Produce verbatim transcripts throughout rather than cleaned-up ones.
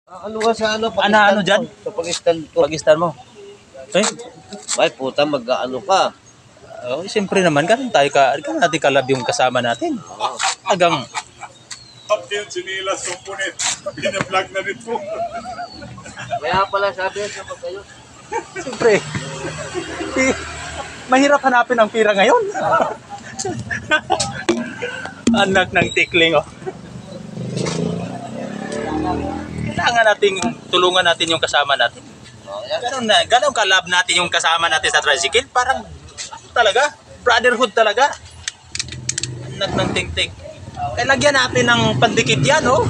Ah, ano ka sa ano? Ano, ano dyan? Sa pag-stand ko. Pag-star mo. Eh, Ay, puta, mag-ano ka. oh, siyempre naman, ganun tayo ka, ganun natin kalab yung kasama natin. Agang, Pati yung sinilas komponent, pina-vlog na rin po. Kaya pala sabi sa mga kayo. siyempre, eh, mahirap hanapin ang pira ngayon. Anak ng tikling, oh. Kailangan natin, tulungan natin yung kasama natin. Oh, yan. Ganun na, ganun kalab natin yung kasama natin sa tricycle. Parang, talaga, brotherhood talaga. Anak ng ting-ting. Kaya lagyan natin ng pandikit yan, oh.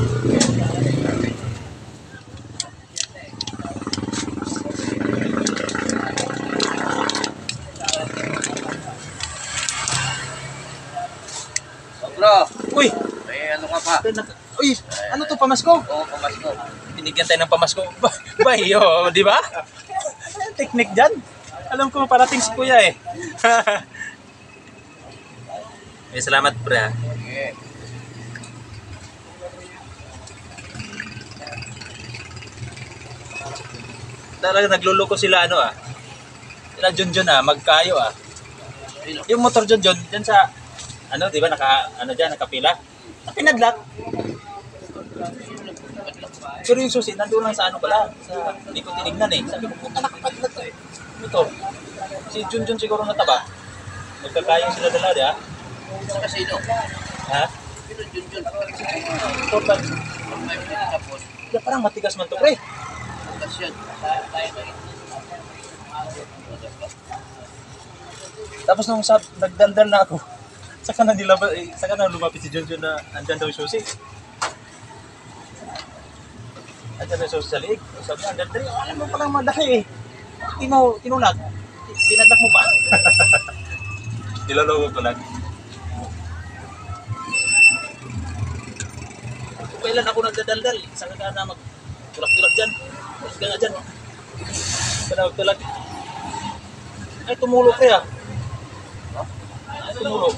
Bro, Uy, may ano ka pa? uy, ano to, pamasko? Oo, pamasko. Binigyan tayo ng pamasko. Bay, oh, di ba? Teknik dyan. Alam ko parating si kuya eh. May salamat, pre. ah. Okay. Talaga nagluloko sila ano ah. Sila Junjun ah, magkayo ah. Sino? Yung motor Junjun, dyan sa, ano, di ba, naka, ano dyan, nakapila. Pinadlock. Pero yung susi, nandun lang sa ano pala, sa, hindi ko tinignan eh. Sabi ko, puta nakapadlock to eh. Ito, si Junjun siguro nataba. Magkakayo sila dala, di ah. Sa kasino? Ha? Sino yun yun? Total. May pinatapos. Ya, parang matigas man to, pre. Tapos yan. Tapos nung sa, nagdaldal na ako, saka na nilaba, eh, saka na lumapit si Junjun na andyan daw yung susi. Andyan daw yung susi sa liig. Sabi niya, andyan daw, alam mo palang malaki eh. Tino, tinulag. Pinadlak mo pa. Nilalawag ko lang. Kailan ako nagdadaldal, saka ka na mag-tulak-tulak dyan. Tulak ka nga dyan. Kaya magtulak. Ay, tumulo pre ah. Ay, tumulo.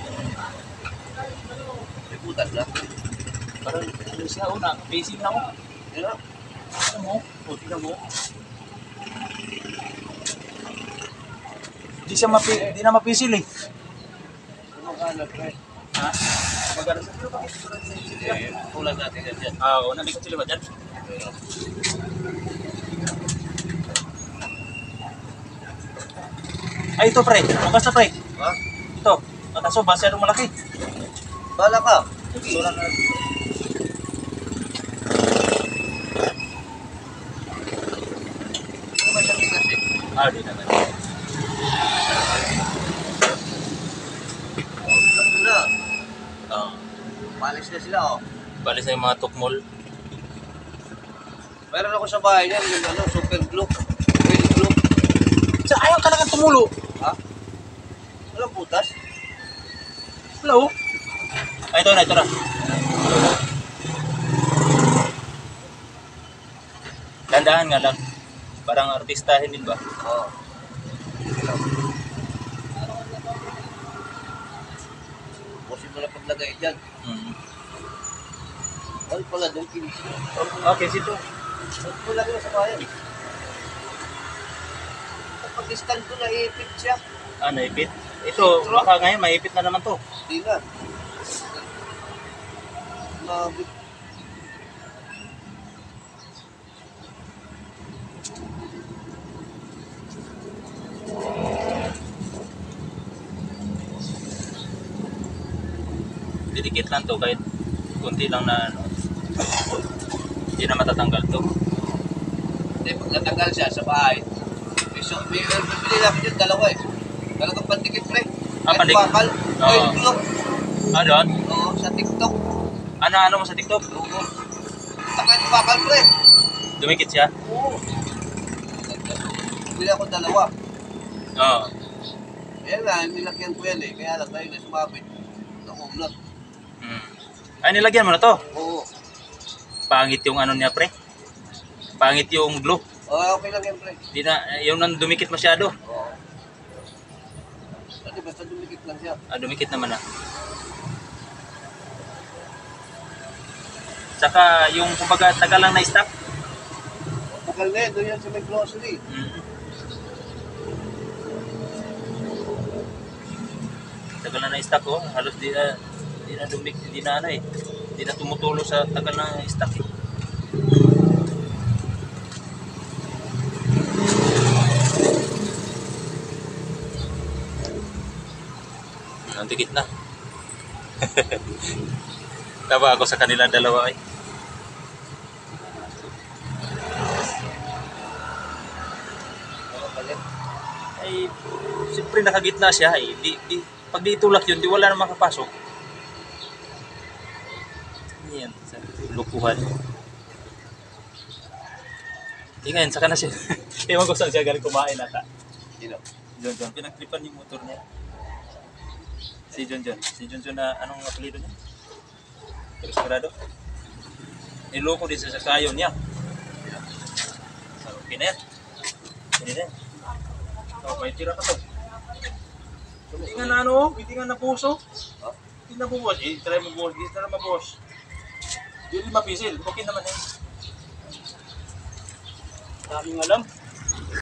May butas na. Parang alis na una, facing na ako. Sino? Ano mo? O, tingnan mo. Di siya mapi, di na mapisil eh. Ano ka na, pre? Ha? Magana sa Eh, kulang natin yan dyan. Ah, oo, nandito sila ba dyan? Ay, ito pre. Bukas na pre. Ha? Ito. Kaso, masyadong malaki. Bala ka. Surat na. Ano ba siyang ikas eh? Ah, di naman. Ano na? Oo. Palis na sila, oh. Bali sa yung mga tukmol. Meron ako sa bahay niyan, yung ano, super glue. Oil glue. Sa ayaw ka lang tumulo. Ha? Walang butas? Hello? Ay, ito na, ito na. Dandahan nga lang. Parang artistahin din ba? Oo. Pusin mo na paglagay dyan. Hmm. Ay pala, doon kinis. Okay, sito. Doon ko lagay sa bahay. Kapag stand ko, naipit siya. Ah, naipit. Ito, baka ngayon, maipit na naman to. Hindi na. Nabit. Didikit lang to kahit kunti lang na ano. Hindi na matatanggal to. Hindi, pag natanggal siya sa bahay, may, so, may bibili namin yung dalawa eh. Talagang pandikit, pre. Ah, Kahit pandikit. bakal. Oo. Oil glue. Ah, doon? Oo, sa TikTok. Ano, ano mo sa TikTok? Oo. Taka yung bakal, pre. Dumikit siya? Oo. Bibili ako dalawa. Oo. Ayan na, nilakyan ko yan eh. Kaya lang tayo na sumabit. Nakumlot. Hmm. Ay, nilagyan mo na to. Oo. Pangit yung ano niya, pre. Pangit yung glue. Oo, okay lang yan, pre. Di na, yung nang dumikit masyado. Oo. Kasi basta dumikit lang siya. Ah, dumikit naman ah. Saka yung kumbaga tagal lang na-stop. Tagal na yun, doon yan sa may grocery. Mm. Tagal na na-stock oh. Halos di na, di na dumik, di na ano eh. Di na tumutulo sa tagal na stock eh. Ang dikit na. Tawa ako sa kanilang dalawa ay. Ano pala? Ay, siyempre nakagitna siya ay. Di, di, pag di itulak yun, di wala na makapasok. Yan, sa lukuhan. Di ngayon, saka na siya. Ewan ko saan siya galing kumain ata. Sino? John John, pinagtripan yung motor niya. Si John John. Si John John na anong apelido niya? Pero sigurado. Niloko din sa sakayon niya. So, okay na yan. Hindi na yan. Oh, may tira ka to. Hindi nga na ano, hindi nga na puso. Huh? Hindi na buwas. Eh, try mo buwas. Hindi na mabuwas. Hindi lima pisil. Okay naman yan. Daming alam.